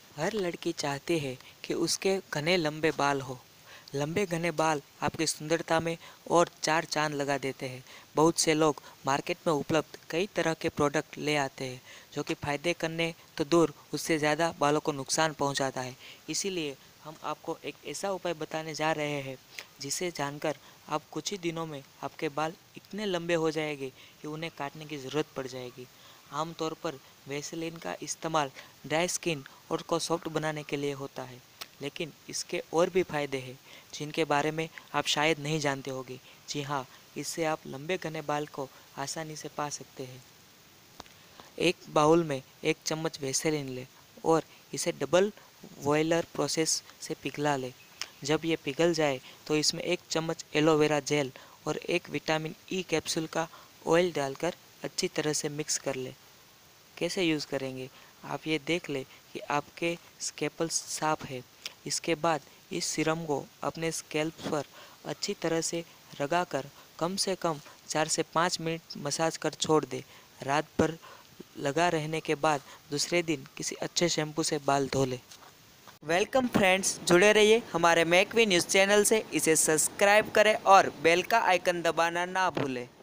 हर लड़की चाहती है कि उसके घने लंबे बाल हो। लंबे घने बाल आपकी सुंदरता में और चार चांद लगा देते हैं। बहुत से लोग मार्केट में उपलब्ध कई तरह के प्रोडक्ट ले आते हैं जो कि फ़ायदे करने तो दूर उससे ज़्यादा बालों को नुकसान पहुंचाता है। इसीलिए हम आपको एक ऐसा उपाय बताने जा रहे हैं जिसे जानकर आप कुछ ही दिनों में आपके बाल इतने लंबे हो जाएंगे कि उन्हें काटने की ज़रूरत पड़ जाएगी। आमतौर पर वैसलीन का इस्तेमाल ड्राई स्किन और को सॉफ्ट बनाने के लिए होता है, लेकिन इसके और भी फायदे हैं जिनके बारे में आप शायद नहीं जानते होंगे। जी हाँ, इससे आप लंबे घने बाल को आसानी से पा सकते हैं। एक बाउल में एक चम्मच वैसलीन लें और इसे डबल बॉयलर प्रोसेस से पिघला लें। जब ये पिघल जाए तो इसमें एक चम्मच एलोवेरा जेल और एक विटामिन ई कैप्सूल का ऑयल डालकर अच्छी तरह से मिक्स कर लें। कैसे यूज़ करेंगे, आप ये देख लें कि आपके स्कैल्प साफ है। इसके बाद इस सीरम को अपने स्कैल्प पर अच्छी तरह से रगड़ कम से कम 4 से 5 मिनट मसाज कर छोड़ दें। रात भर लगा रहने के बाद दूसरे दिन किसी अच्छे शैम्पू से बाल धो लें। वेलकम फ्रेंड्स, जुड़े रहिए हमारे मैकवी न्यूज़ चैनल से। इसे सब्सक्राइब करें और बेल का आइकन दबाना ना भूलें।